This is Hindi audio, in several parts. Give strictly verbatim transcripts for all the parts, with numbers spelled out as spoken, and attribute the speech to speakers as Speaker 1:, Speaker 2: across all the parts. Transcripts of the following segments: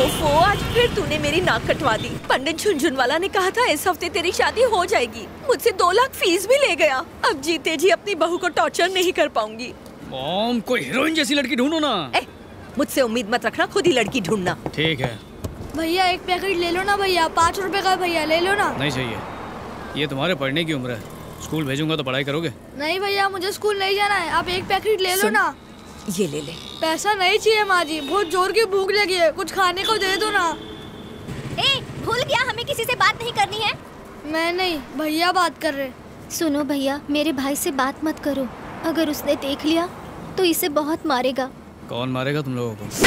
Speaker 1: ओफो, आज फिर तूने मेरी नाक कटवा दी। पंडित झुनझुनवाला ने कहा था इस हफ्ते तेरी शादी हो जाएगी। मुझसे दो लाख फीस भी ले गया। अब जीते जी अपनी बहू को टॉर्चर नहीं कर पाऊंगी।
Speaker 2: मॉम, कोई हीरोइन जैसी लड़की ढूंढो ना।
Speaker 1: ए, मुझसे उम्मीद मत रखना, खुद ही लड़की ढूंढना।
Speaker 2: ठीक है
Speaker 3: भैया, एक पैकेट ले लो ना भैया, पाँच रुपए का भैया, ले लो ना।
Speaker 2: नहीं चाहिए, ये तुम्हारे पढ़ने की उम्र है। स्कूल भेजूंगा तो पढ़ाई करोगे?
Speaker 3: नहीं भैया, मुझे स्कूल नहीं जाना है, आप एक पैकेट ले लो ना।
Speaker 1: ये ले ले।
Speaker 3: पैसा नहीं चाहिए माँ जी, बहुत जोर की भूख लगी है, कुछ खाने को दे दो ना।
Speaker 4: ए, भूल गया हमें किसी से बात नहीं करनी है।
Speaker 3: मैं नहीं, भैया बात कर रहे।
Speaker 4: सुनो भैया, मेरे भाई से बात मत करो, अगर उसने देख लिया तो इसे बहुत मारेगा।
Speaker 2: कौन मारेगा तुम लोगों को?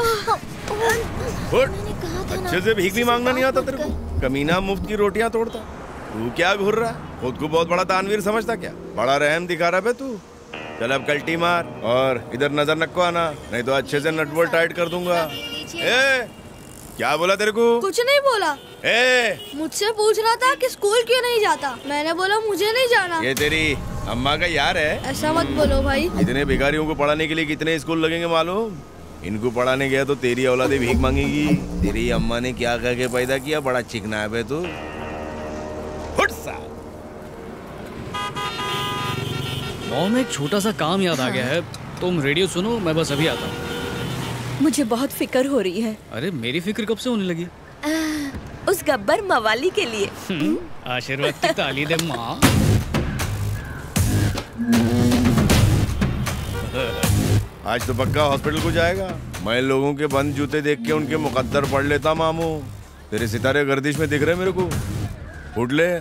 Speaker 5: अच्छे से भीख भी मांगना नहीं आता तेरे को? कमीना मुफ्त की रोटियां तोड़ता। तू क्या घूर रहा है? खुद को बहुत बड़ा दानवीर समझता क्या? बड़ा रहम दिखा रहा है तू। चल अब कल्टी मार और इधर नजर नक्को आना, नहीं तो अच्छे से नटबोल्ट टाइट कर दूंगा। ए, क्या बोला तेरे को?
Speaker 3: कुछ नहीं बोला।
Speaker 5: ए,
Speaker 3: मुझसे पूछ रहा था कि स्कूल क्यों नहीं जाता, मैंने बोला मुझे नहीं जाना।
Speaker 5: ये तेरी अम्मा का यार है?
Speaker 3: ऐसा मत बोलो भाई।
Speaker 5: इतने भिखारियों को पढ़ाने के लिए कितने स्कूल लगेंगे मालूम? इनको पढ़ाने गया तो तेरी औलादे भीख मांगेगी। तेरी अम्मा ने क्या कह के पैदा किया, बड़ा चिकना है तू।
Speaker 2: मॉम, एक छोटा सा काम याद आ गया है, तुम रेडियो सुनो, मैं बस अभी आता हूँ।
Speaker 1: मुझे बहुत फिक्र हो रही है।
Speaker 2: अरे मेरी फिक्र कब से होने लगी?
Speaker 1: आ, उस गब्बर मवाली के लिए।
Speaker 2: आशीर्वाद की ताली दे माँ।
Speaker 5: आज तो पक्का हॉस्पिटल को जाएगा। मैं लोगों के बंद जूते देख के उनके मुकद्दर पढ़ लेता मामू। तेरे सितारे गर्दिश में दिख रहे मेरे को। उठ ले।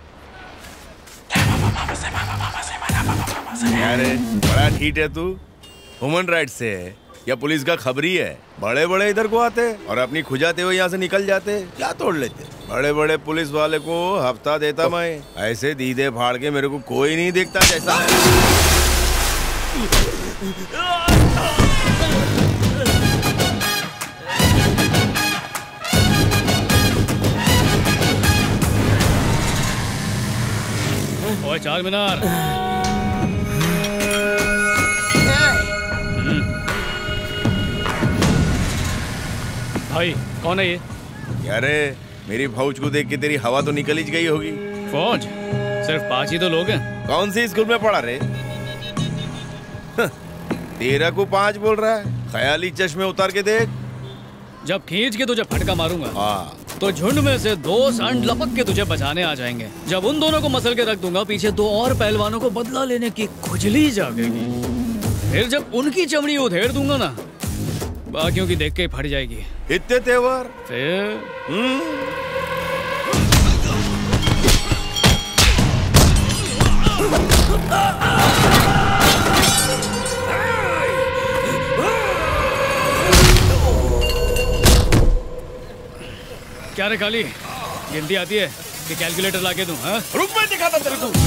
Speaker 5: अरे बड़ा ठीक है तू, ह्यूमन राइट से है या पुलिस का खबरी है? बड़े बड़े इधर को आते और अपनी खुजाते हुए यहाँ से निकल जाते, क्या तोड़ लेते? बड़े बड़े पुलिस वाले को हफ्ता देता मैं, ऐसे दीदे फाड़ के मेरे को कोई नहीं देखता जैसा।
Speaker 2: ओए चार मीनार, भाई कौन है ये?
Speaker 5: अरे मेरी फौज को देख के तेरी हवा तो निकल ही गई होगी।
Speaker 2: फौज? सिर्फ पांच ही तो लोग हैं।
Speaker 5: कौन सी स्कूल में पढ़ा रे? तेरह को पांच बोल रहा है। ख्याली चश्मे उतार के देख।
Speaker 2: जब खींच के तुझे फटका मारूंगा
Speaker 5: हाँ,
Speaker 2: तो झुंड में से दो सांड लपक के तुझे बचाने आ जाएंगे। जब उन दोनों को मसल के रख दूंगा, पीछे दो और पहलवानों को बदला लेने की खुजली जागेगी। फिर जब उनकी चमड़ी उधेड़ दूंगा ना, बाकियों की देख के फट जाएगी।
Speaker 5: इतने तेवर
Speaker 2: फिर
Speaker 5: हम्म
Speaker 2: क्या रे काली, गिनती आती है कि कैलकुलेटर लाके दूं? हाँ?
Speaker 5: रुक, मैं दिखाता तेरे को।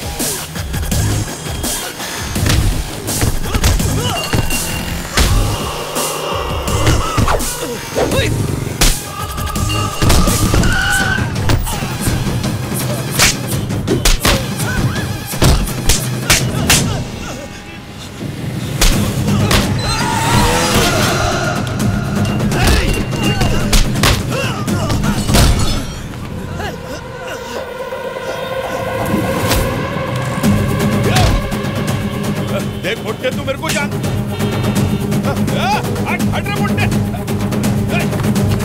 Speaker 5: देख मुट्टे, तू मेरे को जान। हट हट रे मुट्टे।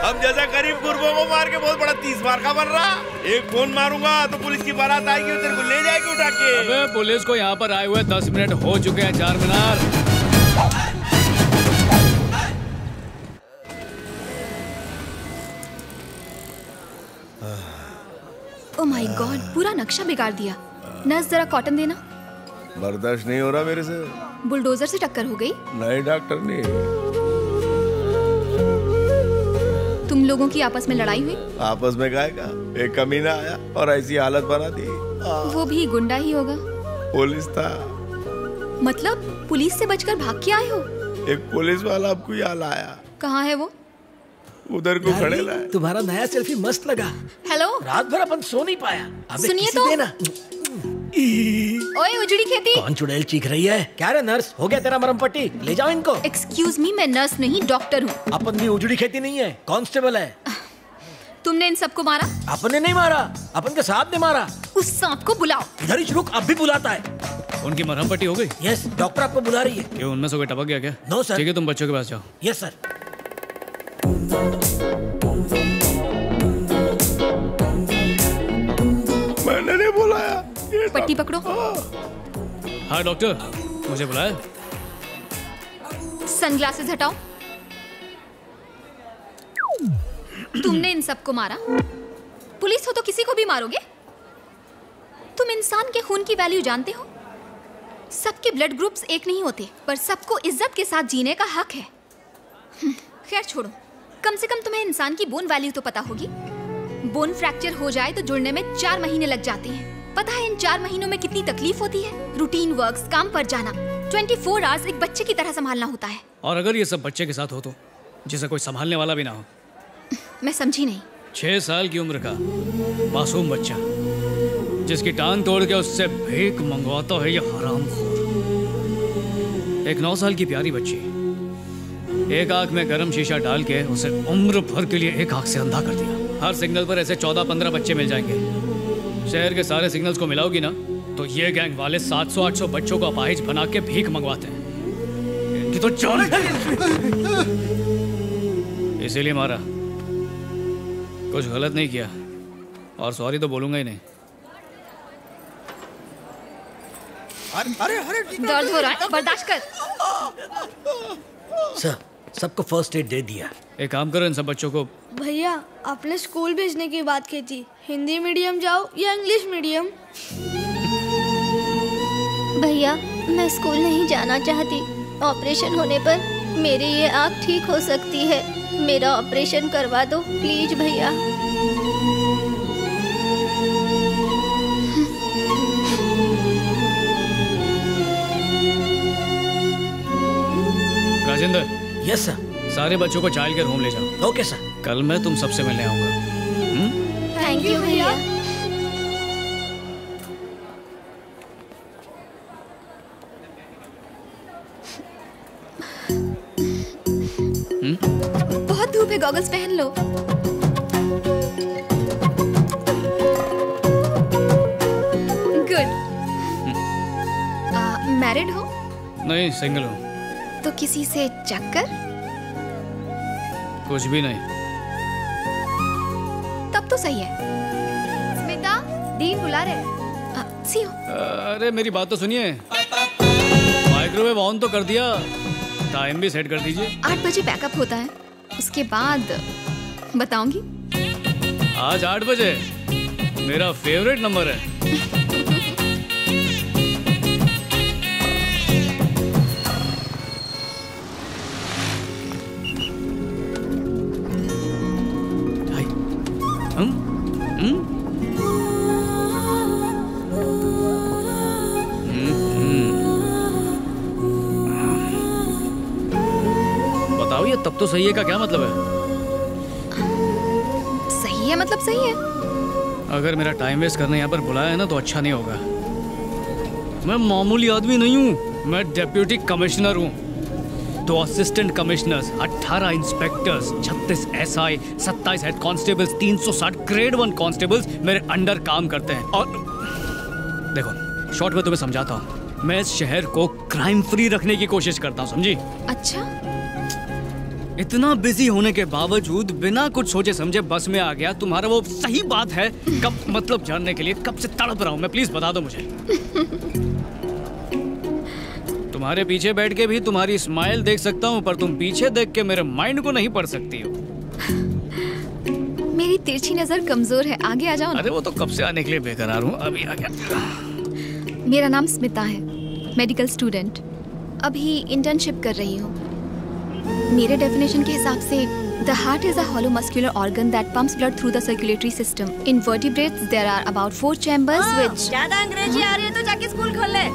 Speaker 5: हम जैसा गरीब गुरबों को मार के बहुत बड़ा तीस बार का बन रहा। एक फोन मारूंगा तो पुलिस की बारात आएगी और तेरे को ले जाएगी उठा के।
Speaker 2: अबे पुलिस को यहाँ पर आए हुए दस मिनट हो चुके हैं चार मीनार।
Speaker 6: ओह माय गॉड, पूरा नक्शा बिगाड़ दिया। नर्स जरा कॉटन देना।
Speaker 5: बर्दाश्त नहीं हो रहा मेरे से।
Speaker 6: बुलडोजर से टक्कर हो गई।
Speaker 5: नहीं डॉक्टर नहीं।
Speaker 6: तुम लोगों की आपस में लड़ाई हुई?
Speaker 5: आपस में गायगा एक कमीना आया और ऐसी हालत बना दी।
Speaker 6: वो भी गुंडा ही होगा।
Speaker 5: पुलिस था।
Speaker 6: मतलब पुलिस से बचकर भाग के आए हो?
Speaker 5: एक पुलिस वाला आपको यहाँ लाया।
Speaker 6: कहाँ है वो?
Speaker 5: उधर को खड़े लाए।
Speaker 7: तुम्हारा नया सेल्फी मस्त लगा।
Speaker 6: हेलो,
Speaker 7: रात भर अपन सो नहीं पाया। अबे
Speaker 6: सुनिए
Speaker 7: किसी
Speaker 6: तो।
Speaker 7: देना।
Speaker 6: ओए उजड़ी खेती।
Speaker 7: कौन चुड़ैल चीख रही है? क्या रे नर्स, हो गया तेरा मरम पट्टी? ले जाओ इनको।
Speaker 6: एक्सक्यूज मी, मैं नर्स नहीं डॉक्टर हूँ।
Speaker 7: अपन भी उजड़ी खेती नहीं है, कांस्टेबल है।
Speaker 6: तुमने इन सबको मारा?
Speaker 7: अपन ने नहीं मारा, अपन के साथ ने मारा।
Speaker 6: उस सांप को बुलाओ।
Speaker 7: इधर ही रुक, अब भी बुलाता है।
Speaker 2: उनकी मरहम पट्टी हो गई?
Speaker 7: यस, डॉक्टर आपको बुला रही है।
Speaker 2: क्यों, उनमें से कोई टपक गया क्या?
Speaker 7: No sir.
Speaker 2: ठीक है, तुम बच्चों के पास जाओ।
Speaker 7: Yes sir.
Speaker 5: मैंने नहीं बुलाया।
Speaker 6: पट्टी पकड़ो।
Speaker 2: हाँ डॉक्टर, मुझे बुलाया?
Speaker 6: सनग्लासेस हटाओ। तुमने इन सबको मारा? पुलिस हो तो किसी को भी मारोगे? तुम इंसान के खून की वैल्यू जानते हो? सबके ब्लड ग्रुप्स एक नहीं होते, पर सबको इज्जत के साथ जीने का हक है। खैर छोड़ो, कम से कम तुम्हें इंसान की बोन वैल्यू तो पता होगी। बोन फ्रैक्चर हो जाए तो जुड़ने में चार महीने लग जाते हैं। पता है इन चार महीनों में कितनी तकलीफ होती है? रूटीन वर्क्स, काम पर जाना, चौबीस आवर्स एक बच्चे की तरह संभालना होता है।
Speaker 2: और अगर ये सब बच्चे के साथ हो तो, जिसे कोई संभालने वाला भी ना हो?
Speaker 6: मैं समझी नहीं।
Speaker 2: छह साल की उम्र का मासूम बच्चा जिसकी टांग तोड़ के उससे भीख मंगवाता है ये हरामखोर। एक नौ साल की प्यारी बच्ची, एक आंख में गर्म शीशा डाल के उसे उम्र भर के लिए एक आंख से अंधा कर दिया। हर सिग्नल पर ऐसे चौदह पंद्रह बच्चे मिल जाएंगे। शहर के सारे सिग्नल्स को मिलाओगी ना तो ये गैंग वाले सात सौ आठ सौ बच्चों को अपाहिज बना के भीख मंगवाते हैं। इनकी तो जान। इसीलिए मारा, कुछ गलत नहीं किया और सॉरी तो बोलूंगा ही नहीं।
Speaker 7: अरे अरे अरे
Speaker 6: दर्द हो रहा है, बर्दाश्त कर।
Speaker 7: सर, सबको फर्स्ट एड दे दिया।
Speaker 2: एक काम करो, इन सब बच्चों को।
Speaker 3: भैया आपने स्कूल भेजने की बात की थी, हिंदी मीडियम जाओ या इंग्लिश मीडियम?
Speaker 4: भैया मैं स्कूल नहीं जाना चाहती। ऑपरेशन होने पर मेरी ये आँख ठीक हो सकती है। मेरा ऑपरेशन करवा दो प्लीज भैया।
Speaker 2: राजेंद्र।
Speaker 7: Yes sir.
Speaker 2: सारे बच्चों को चाइल्ड केयर होम ले जाओ।
Speaker 7: Okay sir.
Speaker 2: कल मैं तुम सबसे मिलने आऊंगा।
Speaker 4: थैंक यू भैया।
Speaker 6: बहुत धूप है, गॉगल्स पहन लो। गुड। मैरिड हो?
Speaker 2: नहीं, सिंगल हूँ।
Speaker 6: तो किसी से चक्कर?
Speaker 2: कुछ भी नहीं।
Speaker 6: तब तो सही है। स्मिता, डीन बुला रहे। सी हो।
Speaker 2: अरे मेरी बात तो सुनिए। माइक्रोवेव ऑन तो कर दिया, टाइम भी सेट कर दीजिए।
Speaker 6: आठ बजे बैकअप होता है, उसके बाद बताऊंगी।
Speaker 2: आज आठ बजे मेरा फेवरेट नंबर है। हम? हम? बताओ ये तब तो सही है का क्या मतलब है?
Speaker 6: सही है मतलब सही है।
Speaker 2: अगर मेरा टाइम वेस्ट करने यहाँ पर बुलाया है ना तो अच्छा नहीं होगा। मैं मामूली आदमी नहीं हूँ, मैं डेप्यूटी कमिश्नर हूँ। दो असिस्टेंट कमिश्नर्स, अठारह इंस्पेक्टर्स, छत्तीस एसआई, सत्ताईस हेड कांस्टेबल्स, तीन सौ साठ ग्रेड वन कांस्टेबल्स मेरे अंडर काम करते हैं। और देखो, शॉर्ट में तुम्हें समझाता हूँ, मैं इस शहर को क्राइम फ्री रखने की कोशिश करता हूँ, समझी?
Speaker 6: अच्छा,
Speaker 2: इतना बिजी होने के बावजूद बिना कुछ सोचे समझे बस में आ गया। तुम्हारा वो सही बात है कब मतलब जानने के लिए कब से तड़प रहा हूँ मैं, प्लीज बता दो मुझे। तुम्हारे पीछे बैठ के भी तुम्हारी स्माइल देख सकता हूँ, पर तुम पीछे देख के मेरे माइंड को नहीं पढ़ सकती हो।
Speaker 6: मेरी तिरछी नजर कमजोर है, आगे आ जाओ ना।
Speaker 2: अरे वो तो कब से आने के लिए बेकरार हूँ, अभी आ गया।
Speaker 6: मेरा नाम स्मिता है, मेडिकल स्टूडेंट, अभी इंटर्नशिप कर रही हूँ। मेरे डेफिनेशन के हिसाब से the heart is a hollow muscular organ that pumps blood through the circulatory system. In vertebrates there are about four chambers which
Speaker 1: ज्यादा अंग्रेजी आ रही है तो जाके स्कूल खोल ले।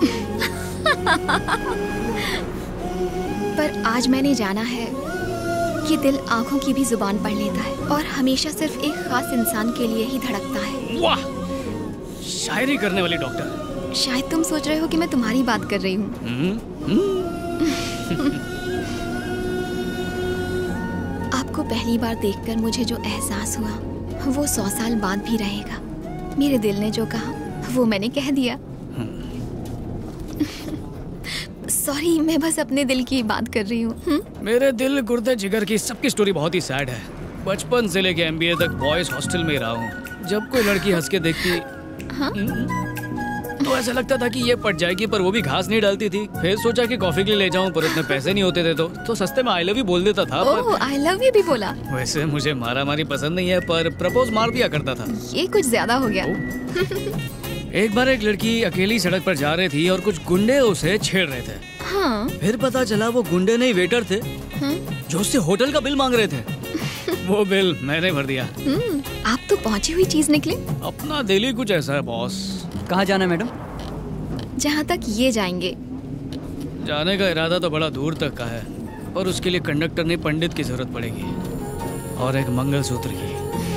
Speaker 6: पर आज मैंने जाना है कि दिल आंखों की भी जुबान पढ़ लेता है और हमेशा सिर्फ एक खास इंसान के लिए ही धड़कता है।
Speaker 2: वाह, शायरी करने वाली डॉक्टर।
Speaker 6: शायद तुम सोच रहे हो कि मैं तुम्हारी बात कर रही हूँ। आपको पहली बार देखकर मुझे जो एहसास हुआ वो सौ साल बाद भी रहेगा। मेरे दिल ने जो कहा वो मैंने कह दिया। सॉरी, मैं बस अपने दिल की बात कर रही हूँ।
Speaker 2: मेरे दिल गुर्दे जिगर की सबकी स्टोरी बहुत ही सैड है। बचपन से लेके एमबीए तक बॉयज हॉस्टल में रहा हूँ। जब कोई लड़की हंस के देखती
Speaker 6: हाँ?
Speaker 2: तो ऐसा लगता था कि ये पट जाएगी, पर वो भी घास नहीं डालती थी। फिर सोचा कि कॉफी के लिए ले जाऊं, पर उतने पैसे नहीं होते थे तो तो सस्ते में आई लव यू बोल देता था।
Speaker 6: ओह, आई लव यू भी बोला?
Speaker 2: वैसे मुझे मारा मारी पसंद नहीं है, पर प्रपोज मार दिया करता था।
Speaker 6: ये कुछ ज्यादा हो गया।
Speaker 2: एक बार एक लड़की अकेली सड़क पर जा रही थी और कुछ गुंडे उसे छेड़ रहे थे।
Speaker 6: हाँ?
Speaker 2: फिर पता चला वो गुंडे नहीं वेटर थे,
Speaker 6: हाँ?
Speaker 2: जो उससे होटल का बिल मांग रहे थे। वो बिल मैंने भर दिया।
Speaker 6: आप तो पहुंची हुई चीज निकले।
Speaker 2: अपना दिल ही कुछ ऐसा है बॉस।
Speaker 7: कहाँ जाना है मैडम?
Speaker 6: जहाँ तक ये जाएंगे।
Speaker 2: जाने का इरादा तो बड़ा दूर तक का है, पर उसके लिए कंडक्टर नहीं पंडित की जरूरत पड़ेगी, और एक मंगलसूत्र की।